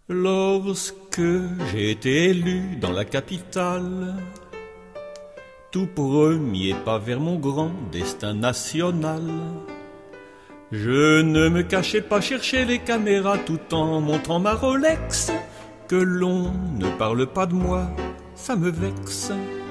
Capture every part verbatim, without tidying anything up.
Lorsque j'ai été élu dans la capitale, tout premier pas vers mon grand destin national, je ne me cachais pas chercher les caméras tout en montrant ma Rolex. Que l'on ne parle pas de moi, ça me vexe.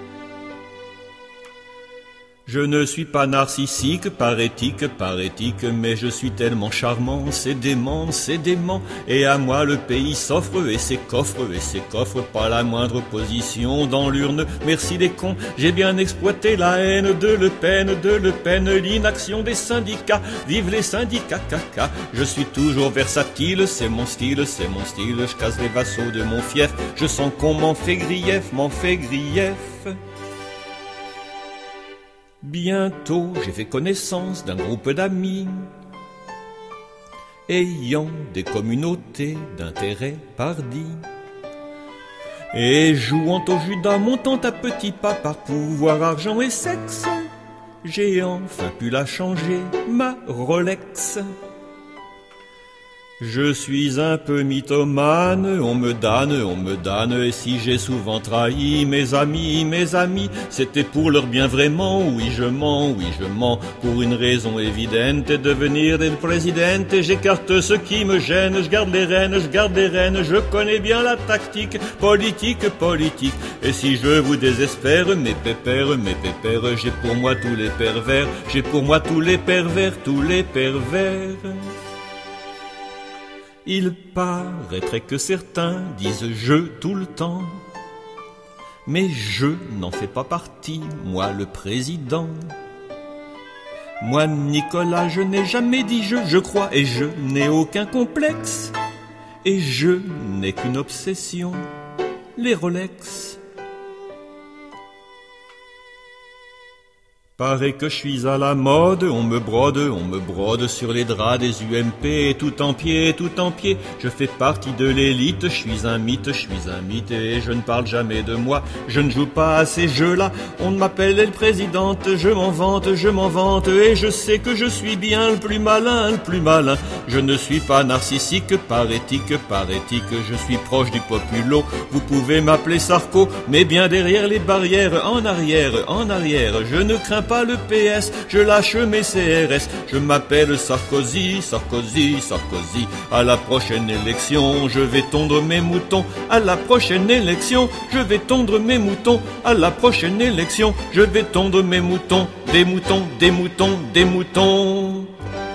Je ne suis pas narcissique, par éthique, par éthique, mais je suis tellement charmant, c'est dément, c'est dément. Et à moi le pays s'offre et ses coffres, et ses coffres, pas la moindre position dans l'urne. Merci des cons, j'ai bien exploité la haine de Le Pen, de Le Pen, l'inaction des syndicats. Vive les syndicats, caca. Je suis toujours versatile, c'est mon style, c'est mon style. Je casse les vassaux de mon fief, je sens qu'on m'en fait grief, m'en fait grief. Bientôt j'ai fait connaissance d'un groupe d'amis ayant des communautés d'intérêts pardis, et jouant au Judas, montant à petits pas par pouvoir, argent et sexe, j'ai enfin pu la changer, ma Rolex. Je suis un peu mythomane, on me damne, on me damne, et si j'ai souvent trahi mes amis, mes amis, c'était pour leur bien vraiment, oui je mens, oui je mens, pour une raison évidente, devenir le président, j'écarte ce qui me gêne, je garde les rênes, je garde les rênes, je connais bien la tactique, politique, politique, et si je vous désespère, mes pépères, mes pépères, j'ai pour moi tous les pervers, j'ai pour moi tous les pervers, tous les pervers. Il paraîtrait que certains disent « je » tout le temps, mais je n'en fais pas partie, moi le président. Moi Nicolas, je n'ai jamais dit « je », je crois, et je n'ai aucun complexe, et je n'ai qu'une obsession, les Rolex. Paraît que je suis à la mode, on me brode, on me brode sur les draps des U M P, tout en pied, tout en pied. Je fais partie de l'élite, je suis un mythe, je suis un mythe, et je ne parle jamais de moi, je ne joue pas à ces jeux-là. On m'appelle le présidente, je m'en vante, je m'en vante, et je sais que je suis bien le plus malin, le plus malin. Je ne suis pas narcissique, par éthique, par éthique, je suis proche du populo. Vous pouvez m'appeler Sarko, mais bien derrière les barrières, en arrière, en arrière, je ne crains pas le P S, je lâche mes C R S. Je m'appelle Sarkozy, Sarkozy, Sarkozy. À la prochaine élection, je vais tondre mes moutons. À la prochaine élection, je vais tondre mes moutons. À la prochaine élection, je vais tondre mes moutons. Des moutons, des moutons, des moutons.